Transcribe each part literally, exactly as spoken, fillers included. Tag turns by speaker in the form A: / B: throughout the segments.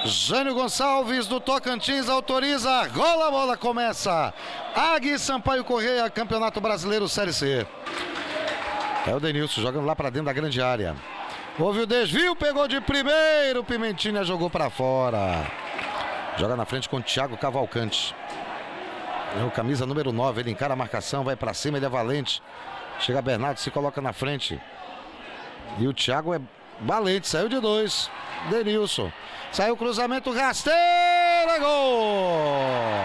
A: Jânio Gonçalves do Tocantins autoriza, rola a bola, começa. Águia e Sampaio Correia, Campeonato Brasileiro Série C. É o Denilson jogando lá para dentro da grande área. Houve o desvio, pegou de primeiro, Pimentinha jogou para fora. Joga na frente com o Thiago Cavalcante. É o camisa número nove, ele encara a marcação, vai para cima, ele é valente. Chega Bernardo, se coloca na frente. E o Thiago é valente, saiu de dois. Denilson. Saiu o cruzamento, rasteira, gol!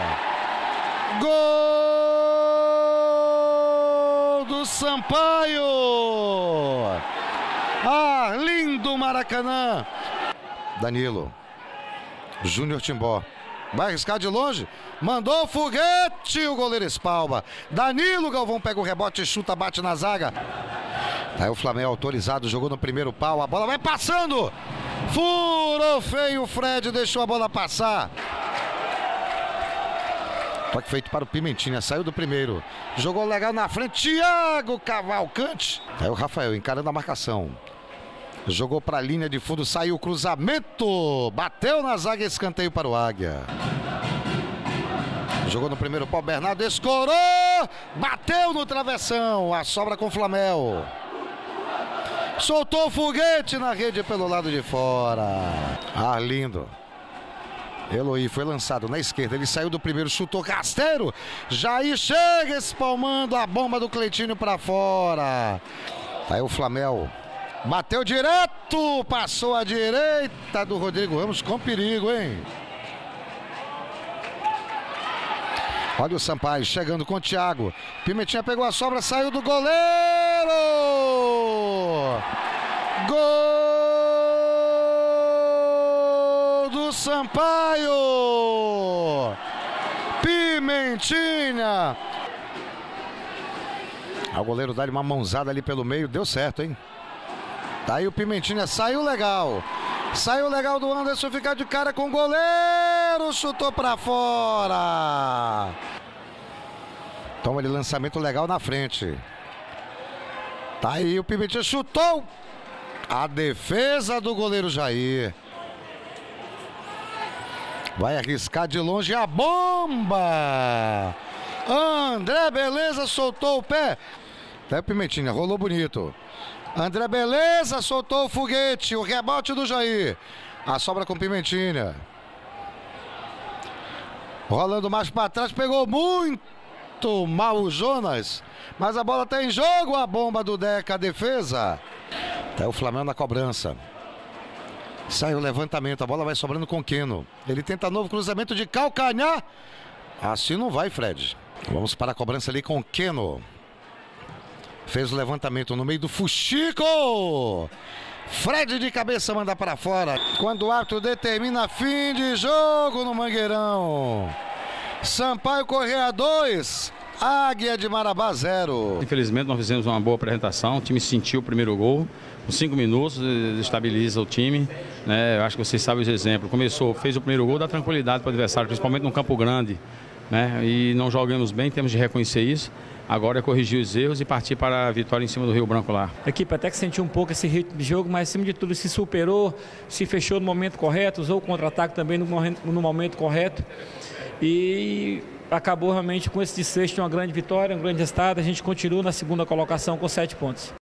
A: Gol do Sampaio! Ah, lindo Maracanã! Danilo. Júnior Timbó. Vai arriscar de longe. Mandou o foguete, o goleiro espalma. Danilo Galvão pega o rebote, chuta, bate na zaga. Aí o Flamengo autorizado, jogou no primeiro pau, a bola vai passando. Furou feio o Fred, deixou a bola passar. Toque feito para o Pimentinha, saiu do primeiro. Jogou legal na frente, Thiago Cavalcante. Aí o Rafael encarando a marcação. Jogou para a linha de fundo, saiu o cruzamento. Bateu na zaga, escanteio para o Águia. Jogou no primeiro pau, Bernardo escorou. Bateu no travessão, a sobra com o Flamengo. Soltou o foguete na rede pelo lado de fora. Arlindo. Eloy foi lançado na esquerda, ele saiu do primeiro, chutou rasteiro. Jair chega espalmando a bomba do Cleitinho para fora. Aí o Flamengo bateu direto, passou à direita do Rodrigo Ramos com perigo, hein? Olha o Sampaio chegando com o Thiago. Pimentinha pegou a sobra, saiu do goleiro. Gol do Sampaio. Pimentinha. O goleiro dá-lhe uma mãozada ali pelo meio, deu certo, hein? Tá aí o Pimentinha, saiu legal. Saiu legal do Anderson, ficar de cara com o goleiro, chutou pra fora. Toma ele lançamento legal na frente. Tá aí o Pimentinha, chutou. A defesa do goleiro Jair. Vai arriscar de longe a bomba. André Beleza soltou o pé. Tá aí o Pimentinha, rolou bonito. André Beleza soltou o foguete, o rebote do Jair. A sobra com Pimentinha. Rolando mais para trás, pegou muito mal o Jonas. Mas a bola tá em jogo, a bomba do Deca, a defesa. Tá o Flamengo na cobrança. Sai o levantamento, a bola vai sobrando com o Keno. Ele tenta novo cruzamento de calcanhar. Assim não vai, Fred. Vamos para a cobrança ali com o Keno. Fez o levantamento no meio do fuxico. Fred de cabeça manda para fora. Quando o árbitro determina fim de jogo no Mangueirão. Sampaio Correia dois, Águia de Marabá zero.
B: Infelizmente nós fizemos uma boa apresentação. O time sentiu o primeiro gol. Com cinco minutos estabiliza o time. Né? Eu acho que vocês sabem os exemplos. Começou, fez o primeiro gol, dá tranquilidade para o adversário, principalmente no Campo Grande. Né? E não jogamos bem, temos de reconhecer isso. Agora é corrigir os erros e partir para a vitória em cima do Rio Branco lá.
C: A equipe até que sentiu um pouco esse ritmo de jogo, mas acima de tudo se superou, se fechou no momento correto, usou o contra-ataque também no, no momento correto. E acabou realmente com esse desfecho de uma grande vitória, um grande resultado. A gente continua na segunda colocação com sete pontos.